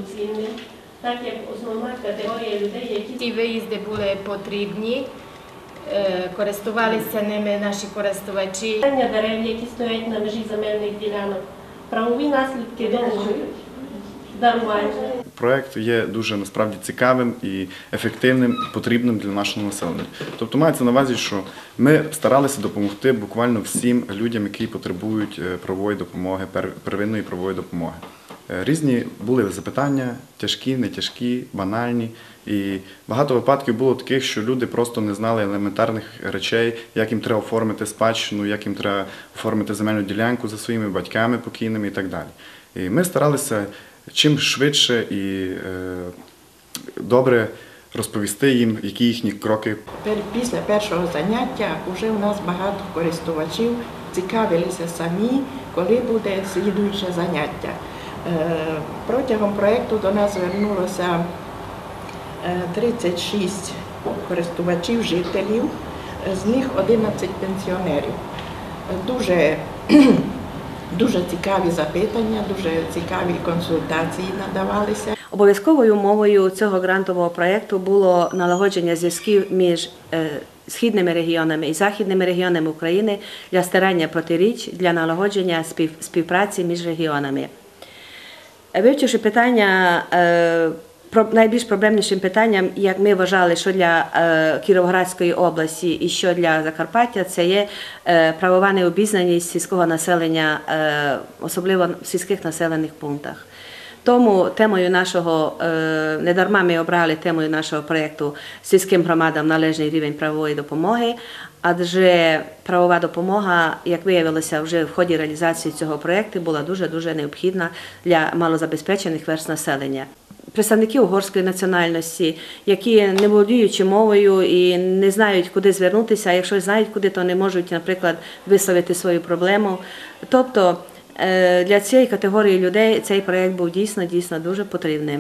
цінним, так як основна категорія людей, які Ці виїзди були потрібні, користувалися ними наші користувачі. питання дерев, які стоять на межі земельних ділянок, правові наслідки дарування. Проект є дуже насправді цікавим і ефективним, і потрібним для нашого населення. Тобто мається на увазі, що ми старалися допомогти буквально всім людям, які потребують правової допомоги, первинної правової допомоги. Різні були запитання, тяжкі, не тяжкі, банальні. І багато випадків було таких, що люди просто не знали елементарних речей, як їм треба оформити спадщину, як їм треба оформити земельну ділянку за своїми батьками покійними і так далі. І ми старалися чим швидше і добре розповісти їм, які їхні кроки. Після першого заняття вже у нас багато користувачів цікавилися самі, коли буде слідуюче заняття. Протягом проєкту до нас звернулося 36 користувачів, жителів, з них 11 пенсіонерів. Дуже цікаві запитання, дуже цікаві консультації надавалися. Обов'язковою умовою цього грантового проєкту було налагодження зв'язків між східними регіонами і західними регіонами України для стирання протиріч, для налагодження співпраці між регіонами. Вивчивши питання, найбільш проблемнішим питанням, як ми вважали, що для Кіровоградської області і що для Закарпаття, це є правова необізнаність сільського населення, особливо в сільських населених пунктах. Тому темою нашого, недарма ми обрали темою нашого проєкту «Сільським громадам належний рівень правової допомоги», адже правова допомога, як виявилося вже в ході реалізації цього проєкту, була дуже-дуже необхідна для малозабезпечених верств населення. Представники угорської національності, які не володіючи мовою і не знають, куди звернутися, а якщо знають куди, то не можуть, наприклад, висловити свою проблему. Тобто для цієї категорії людей цей проєкт був дійсно дуже потрібним.